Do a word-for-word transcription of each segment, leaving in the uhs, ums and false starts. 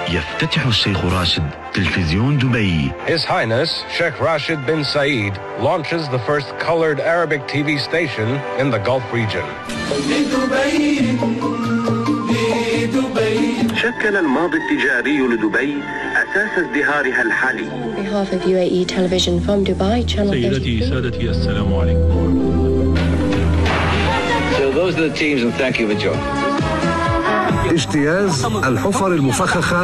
يفتتح الشيخ راشد تلفزيون دبي. His Highness Sheikh Rashid bin Saeed launches the first colored Arabic T V station in the Gulf region. شكل الماضي التجاري لدبي أساس ازدهارها الحالي. On behalf of U A E Television from Dubai, Channel سيدتي سادتي السلام عليكم. So those are the teams and thank you for joining. اجتياز الحفر المفخخة.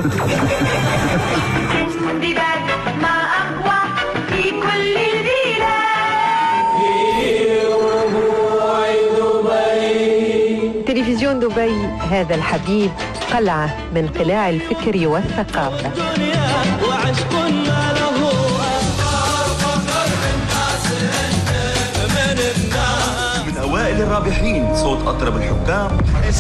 تلفزيون دبي هذا الحبيب قلعة من قلاع الفكر والثقافة. من أوائل الرابحين صوت أطرب الحكام.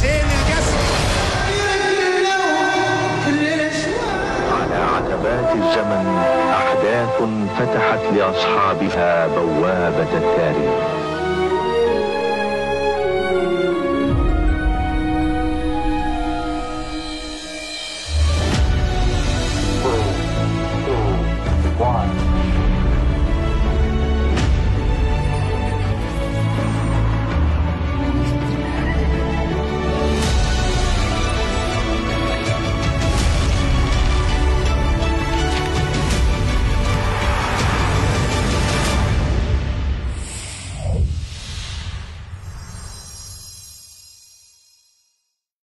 على عتبات الزمن أحداث فتحت لأصحابها بوابة التاريخ.